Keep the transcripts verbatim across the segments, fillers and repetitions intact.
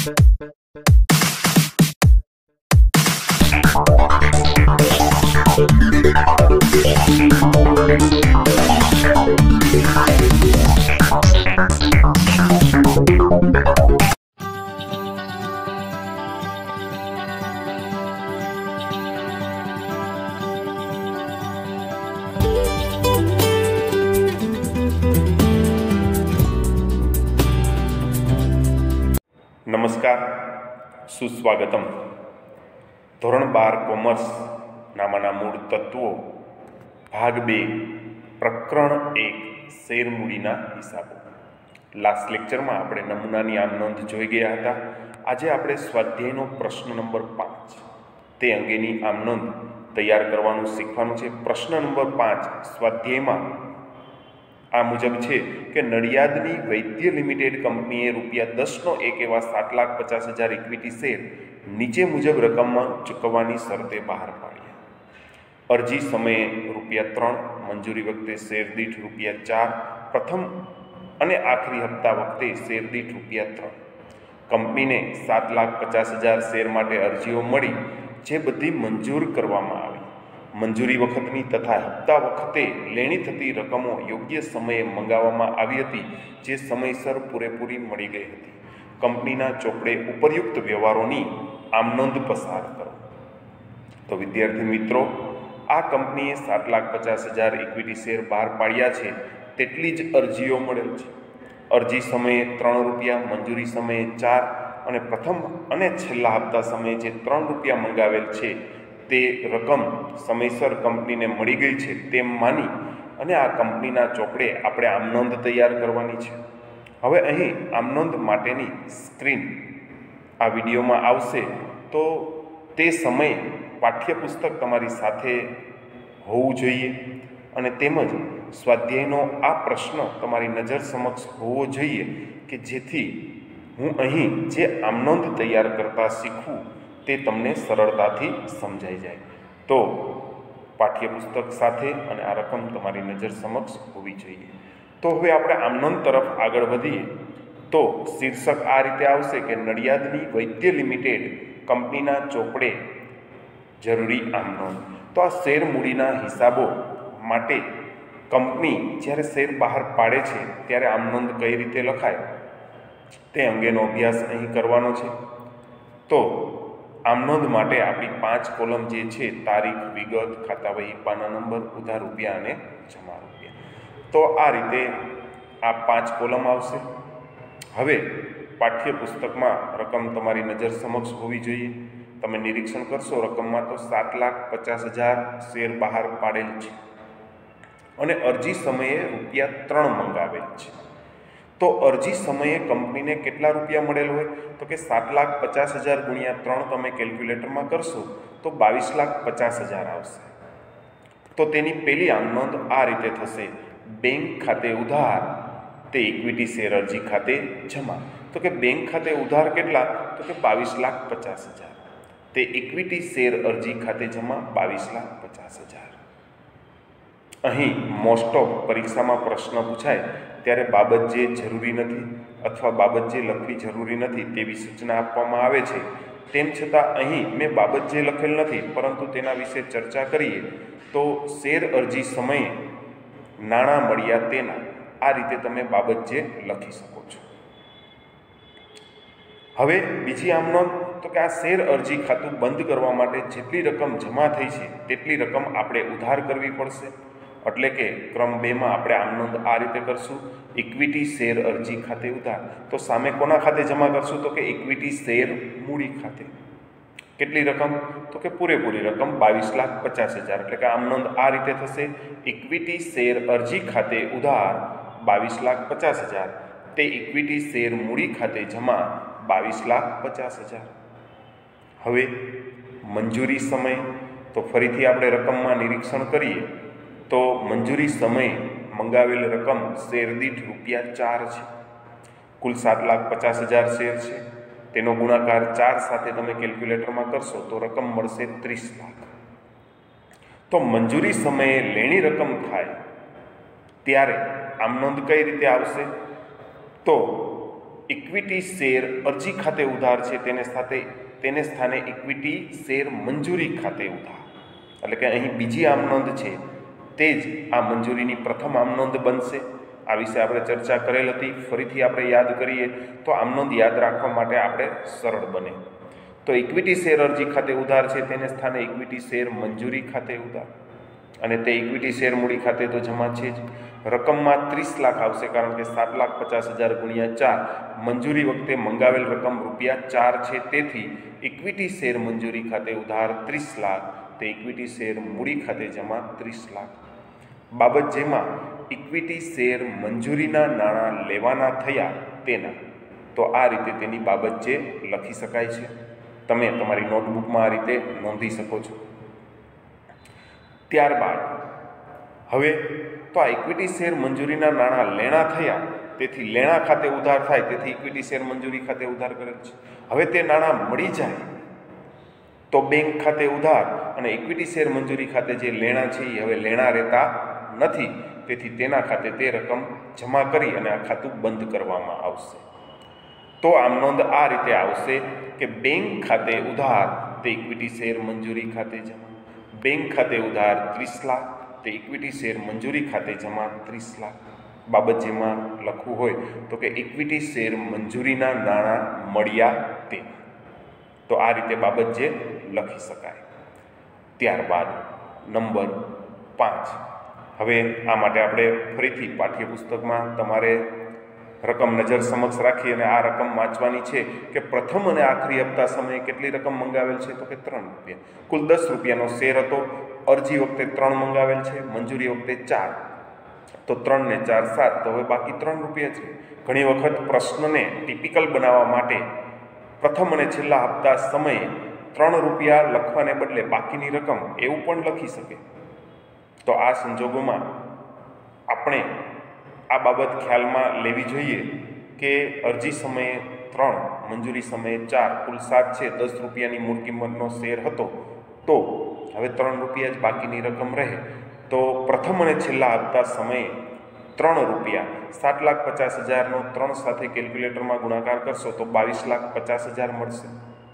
નમસ્કાર, સુસ્વાગતમ. ધોરણ બાર કોમર્સ નામાના મૂળ તત્વો ભાગ બે પ્રકરણ એક શેરમૂડીના હિસાબો. લાસ્ટ લેક્ચરમાં આપણે નમૂનાની આમ નોંધ જોઈ ગયા હતા. આજે આપણે સ્વાધ્યાયનો પ્રશ્ન નંબર પાંચ તે અંગેની આમ નોંધ તૈયાર કરવાનું શીખવાનું છે. પ્રશ્ન નંબર પાંચ સ્વાધ્યાયમાં આ મુજબ છે કે નડિયાદની વૈદ્ય લિમિટેડ કંપનીએ રૂપિયા દસનો એક એવા સાત લાખ પચાસ હજાર ઇક્વિટી શેર નીચે મુજબ રકમમાં ચૂકવવાની શરતે બહાર પાડ્યા. અરજી સમયે રૂપિયા ત્રણ, મંજૂરી વખતે શેર દીઠ રૂપિયા ચાર, પ્રથમ અને આખરી હપ્તા વખતે શેર દીઠ રૂપિયા ત્રણ. કંપનીને સાત લાખ પચાસ હજાર શેર માટે અરજીઓ મળી, જે બધી મંજૂર કરવામાં આવી. મંજૂરી વખતની તથા હપ્તા વખતે લેણી થતી રકમો યોગ્ય સમયે મંગાવવામાં આવી હતી, જે સમયસર પૂરેપૂરી મળી ગઈ હતી. કંપનીના ચોપડે ઉપરયુક્ત વ્યવહારોની આમ નોંધ પસાર કરો. તો વિદ્યાર્થી મિત્રો, આ કંપનીએ સાત લાખ પચાસ હજાર ઇક્વિટી શેર બહાર પાડ્યા છે, તેટલી જ અરજીઓ મળેલ છે. અરજી સમયે ત્રણ રૂપિયા, મંજૂરી સમયે ચાર અને પ્રથમ અને છેલ્લા હપ્તા સમયે જે ત્રણ રૂપિયા મંગાવેલ છે તે રકમ સમયસર કંપનીને મળી ગઈ છે તેમ માની અને આ કંપનીના ચોપડે આપણે આમ નોંધ તૈયાર કરવાની છે. હવે અહીં આમ નોંધ માટેની સ્ક્રીન આ વિડીયોમાં આવશે, તો તે સમયે પાઠ્યપુસ્તક તમારી સાથે હોવું જોઈએ અને તેમજ સ્વાધ્યાયનો આ પ્રશ્ન તમારી નજર સમક્ષ હોવો જોઈએ કે જેથી હું અહીં જે આમ નોંધ તૈયાર કરતા શીખવું તે તમને સરળતાથી સમજાઈ જાય. તો પાઠ્યપુસ્તક સાથે અને આ રકમ તમારી નજર સમક્ષ હોવી જોઈએ. તો હવે આપણે આમ નોંધ તરફ આગળ વધીએ તો શીર્ષક આ રીતે આવશે કે નડિયાદની વૈદ્ય લિમિટેડ કંપનીના ચોપડે જરૂરી આમ નોંધ. તો આ શેર મૂડીના હિસાબો માટે કંપની જ્યારે શેર બહાર પાડે છે ત્યારે આમ નોંધ કઈ રીતે લખાય તે અંગેનો અભ્યાસ અહીં કરવાનો છે. તો આમ નોંધ માટે આપણી પાંચ કોલમ જે છે તારીખ, વિગત, ખાતા વહી, પાના નંબર, ઉધાર રૂપિયા અને જમા રૂપિયા. તો આ રીતે આ પાંચ કોલમ આવશે. હવે પાઠ્યપુસ્તકમાં રકમ તમારી નજર સમક્ષ હોવી જોઈએ. તમે નિરીક્ષણ કરશો રકમમાં તો સાત લાખ પચાસ હજાર શેર બહાર પાડેલ છે અને અરજી સમયે રૂપિયા ત્રણ મંગાવેલ છે. તો અરજી સમયે કંપનીને કેટલા રૂપિયા મળેલ હોય તો કે સાત લાખ પચાસ હજાર ગુણ્યા ત્રણ તમે કેલ્ક્યુલેટરમાં કરશો તો બાવીસ લાખ પચાસ હજાર આવશે. તો તેની પહેલી આમ નોંધ આ રીતે થશે: બેંક ખાતે ઉધાર તે ઇક્વિટી શેર અરજી ખાતે જમા. તો કે બેંક ખાતે ઉધાર કેટલા તો કે બાવીસ લાખ પચાસ હજાર, તે ઇક્વિટી શેર અરજી ખાતે જમા બાવીસ લાખ પચાસ હજાર. અહીં મોસ્ટ ઓફ પરીક્ષામાં પ્રશ્ન પૂછાય ત્યારે બાબત જે જરૂરી નથી અથવા બાબત જે લખવી જરૂરી નથી તેવી સૂચના આપવામાં આવે છે. તેમ છતાં અહીં મેં બાબત જે લખેલ નથી, પરંતુ તેના વિશે ચર્ચા કરીએ તો શેર અરજી સમયે નાણાં મળ્યા તેના આ રીતે તમે બાબત જે લખી શકો છો. હવે બીજી આમ નોંધ તો કે આ શેર અરજી ખાતું બંધ કરવા માટે જેટલી રકમ જમા થઈ છે તેટલી રકમ આપણે ઉધાર કરવી પડશે. એટલે કે ક્રમ બેમાં આપણે આમ નોંધ આ રીતે કરશું: ઇક્વિટી શેર અરજી ખાતે ઉધાર. તો સામે કોના ખાતે જમા કરશું તો કે ઇક્વિટી શેર મૂડી ખાતે. કેટલી રકમ તો કે પૂરેપૂરી રકમ બાવીસ લાખ પચાસ હજાર. એટલે કે આમ નોંધ આ રીતે થશે: ઇક્વિટી શેર અરજી ખાતે ઉધાર બાવીસ લાખ પચાસ હજાર, તે ઇક્વિટી શેર મૂડી ખાતે જમા બાવીસ લાખ પચાસ હજાર. હવે મંજૂરી સમય, તો ફરીથી આપણે રકમમાં નિરીક્ષણ કરીએ તો મંજૂરી સમયે મંગાવેલ રકમ શેર દીઠ રૂપિયા ચાર છે. કુલ સાત લાખ પચાસ હજાર શેર છે, તેનો ગુણાકાર ચાર સાથે તમે કેલ્ક્યુલેટરમાં કરશો તો રકમ મળશે ત્રીસ લાખ. તો મંજૂરી સમયે લેણી રકમ થાય ત્યારે આમ નોંધ કઈ રીતે આવશે તો ઇક્વિટી શેર અરજી ખાતે ઉધાર છે તેને સાથે તેને સ્થાને ઇક્વિટી શેર મંજૂરી ખાતે ઉધાર, એટલે કે અહીં બીજી આમનોંધ છે તે જ આ મંજૂરીની પ્રથમ આમનોંધ બનશે. આ વિશે આપણે ચર્ચા કરેલ હતી. ફરીથી આપણે યાદ કરીએ તો આમનોંધ યાદ રાખવા માટે આપણે સરળ બને. તો ઇક્વિટી શેર અરજી ખાતે ઉધાર છે તેને સ્થાને ઇક્વિટી શેર મંજૂરી ખાતે ઉધાર, અને તે ઇક્વિટી શેર મૂડી ખાતે તો જમા છે જ. રકમમાં ત્રીસ લાખ આવશે, કારણ કે સાત લાખ પચાસ હજાર ગુણ્યા ચાર, મંજૂરી વખતે મંગાવેલ રકમ રૂપિયા ચાર છે, તેથી ઇક્વિટી શેર મંજૂરી ખાતે ઉધાર ત્રીસ લાખ, તે ઇક્વિટી શેર મૂડી ખાતે જમા ત્રીસ લાખ. બાબત જેમાં ઇક્વિટી શેર મંજૂરીના નાણાં લેવાના થયા તેના, તો આ રીતે તેની બાબત જે લખી શકાય છે. તમે તમારી નોટબુકમાં આ રીતે નોંધી શકો છો. ત્યારબાદ હવે તો આ ઇક્વિટી શેર મંજૂરીના નાણાં લેણા થયા, તેથી લેણા ખાતે ઉધાર થાય, તેથી ઇક્વિટી શેર મંજૂરી ખાતે ઉધાર કરેલ છે. હવે તે નાણાં મળી જાય તો બેંક ખાતે ઉધાર, અને ઇક્વિટી શેર મંજૂરી ખાતે જે લેણા છે એ હવે લેણા રહેતા નથી, તેથી તેના ખાતે તે રકમ જમા કરી અને આ ખાતું બંધ કરવામાં આવશે. તો આમ નોંધ આ રીતે આવશે કે બેંક ખાતે ઉધાર તે ઇક્વિટી શેર મંજૂરી ખાતે જમા, બેંક ખાતે ઉધાર ત્રીસ લાખ, તે ઇક્વિટી શેર મંજૂરી ખાતે જમા ત્રીસ લાખ. બાબત જેમાં લખવું હોય તો કે ઇક્વિટી શેર મંજૂરીના નાણાં મળ્યા તે, તો આ રીતે બાબત જે લખી શકાય. ત્યારબાદ નંબર પાંચ. હવે આ માટે આપણે ફરીથી પાઠ્યપુસ્તકમાં તમારે રકમ નજર સમક્ષ રાખી અને આ રકમ વાંચવાની છે કે પ્રથમ અને આખરી હપ્તા સમયે કેટલી રકમ મંગાવેલ છે, તો કે ત્રણ રૂપિયા. કુલ દસ રૂપિયાનો શેર હતો. અરજી વખતે ત્રણ મંગાવેલ છે, મંજૂરી વખતે ચાર, તો ત્રણ ને ચાર સાત, તો હવે બાકી ત્રણ રૂપિયા છે. ઘણી વખત પ્રશ્નને ટિપિકલ બનાવવા માટે પ્રથમ અને છેલ્લા હપ્તા સમયે ત્રણ રૂપિયા લખવાને બદલે બાકીની રકમ એવું પણ લખી શકે. તો આ સંજોગોમાં આપણે આ બાબત ખ્યાલમાં લેવી જોઈએ કે અરજી સમયે ત્રણ, મંજૂરી સમયે ચાર, કુલ સાત છે. દસ રૂપિયાની મૂળ કિંમતનો શેર હતો, તો હવે ત્રણ રૂપિયા જ બાકીની રકમ રહે. તો પ્રથમ અને છેલ્લા હપ્તા સમયે ત્રણ રૂપિયા, સાત લાખ પચાસ હજારનો ત્રણ સાથે કેલ્ક્યુલેટરમાં ગુણાકાર કરશો તો બાવીસ લાખ પચાસ હજાર મળશે.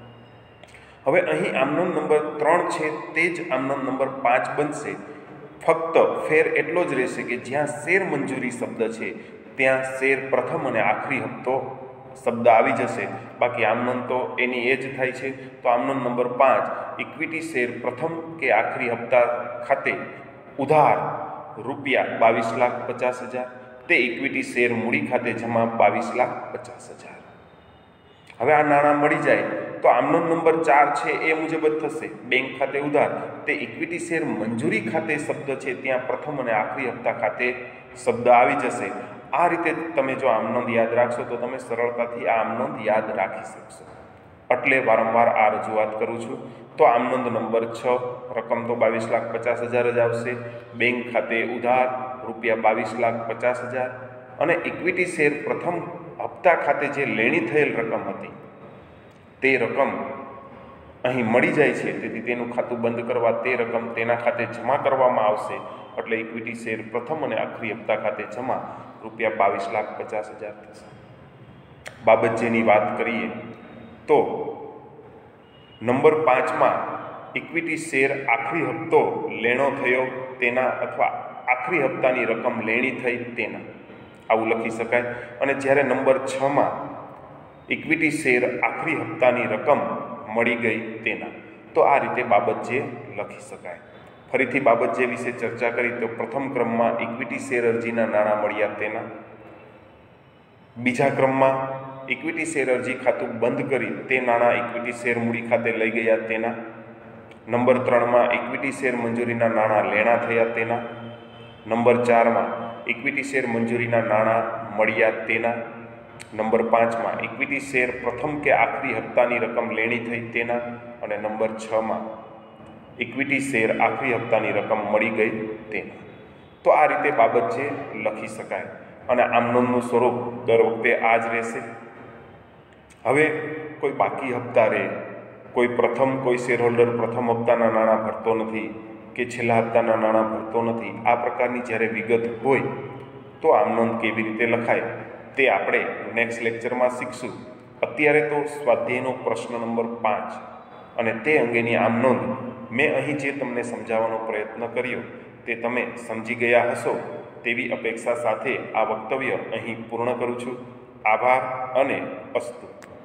હવે અહીં આમનોંધ નંબર ત્રણ છે તે જ આમનોંધ નંબર પાંચ બનશે. ફક્ત ફેર એટલો જ રહેશે કે જ્યાં શેર મંજૂરી શબ્દ છે ત્યાં શેર પ્રથમ અને આખરી હપ્તો શબ્દ આવી જશે. બાકી આમનોંધ તો એની એ જ થાય છે. તો આમનોંધ નંબર પાંચ, ઇક્વિટી શેર પ્રથમ કે આખરી હપ્તા ખાતે ઉધાર રૂપિયા બાવીસ લાખ પચાસ હજાર, તે ઇક્વિટી શેર મૂડી ખાતે જમા બાવીસ લાખ પચાસ હજાર. હવે આ નાણાં મળી જાય તો આમનોંધ નંબર ચાર છે એ મુજબ જ થશે. બેંક ખાતે ઉધાર, તે ઇક્વિટી શેર મંજૂરી ખાતે શબ્દ છે ત્યાં પ્રથમ અને આખરી હપ્તા ખાતે શબ્દ આવી જશે. આ રીતે તમે જો આમનોંધ યાદ રાખશો તો તમે સરળતાથી આ આમનોંધ યાદ રાખી શકશો. એટલે વારંવાર આ રજૂઆત કરું છું. તો આમનોંધ નંબર છ, રકમ તો બાવીસ લાખ પચાસ હજાર જ આવશે. બેંક ખાતે ઉધાર રૂપિયા બાવીસ લાખ પચાસ હજાર, અને ઇક્વિટી શેર પ્રથમ હપ્તા ખાતે જે લેણી થયેલ રકમ હતી તે રકમ અહીં મળી જાય છે, તેથી તેનું ખાતું બંધ કરવા તે રકમ તેના ખાતે જમા કરવામાં આવશે. એટલે ઇક્વિટી શેર પ્રથમ અને આખરી હપ્તા ખાતે જમા રૂપિયા બાવીસ લાખ પચાસ હજાર થશે. બાબત જેની વાત કરીએ તો નંબર પાંચમાં ઇક્વિટી શેર આખરી હપ્તો લેણો થયો તેના અથવા આખરી હપ્તાની રકમ લેણી થઈ તેના, આવું લખી શકાય. અને જ્યારે નંબર છમાં ઇક્વિટી શેર આખરી હપ્તાની રકમ મળી ગઈ તેના, તો આ રીતે બાબત જે લખી શકાય. ફરીથી બાબત જે વિશે ચર્ચા કરી તો પ્રથમ ક્રમમાં ઇક્વિટી શેર અરજીના નાણાં મળ્યા તેના, બીજા ક્રમમાં ઇક્વિટી શેર અરજી ખાતું બંધ કરી તે નાણાં ઇક્વિટી શેર મૂડી ખાતે લઈ ગયા તેના, નંબર ત્રણમાં ઇક્વિટી શેર મંજૂરીના નાણાં લેણા થયા તેના, નંબર ચારમાં ઇક્વિટી શેર મંજૂરીના નાણાં મળ્યા તેના, નંબર પાંચમાં ઇક્વિટી શેર પ્રથમ કે આખરી હપ્તાની રકમ લેણી થઈ તેના, અને નંબર છમાં ઇક્વિટી શેર આખરી હપ્તાની રકમ મળી ગઈ તેના. તો આ રીતે બાબત છે લખી શકાય. અને આમનોંધનું સ્વરૂપ દર વખતે આ જ રહેશે. હવે કોઈ બાકી હપ્તા રહે, કોઈ પ્રથમ કોઈ શેર હોલ્ડર પ્રથમ હપ્તાના નાણાં ભરતો નથી કે છેલ્લા હપ્તાના નાણાં ભરતો નથી, આ પ્રકારની જ્યારે વિગત હોય તો આમનોંધ કેવી રીતે લખાય તે આપણે નેક્સ્ટ લેક્ચરમાં શીખશું. અત્યારે તો સ્વાધ્યાયનો પ્રશ્ન નંબર પાંચ અને તે અંગેની આમ નોંધ. મેં અહીં જે તમને સમજાવવાનો પ્રયત્ન કર્યો તે તમે સમજી ગયા હશો તેવી અપેક્ષા સાથે આ વક્તવ્ય અહીં પૂર્ણ કરું છું. આભાર અને અસ્તુ.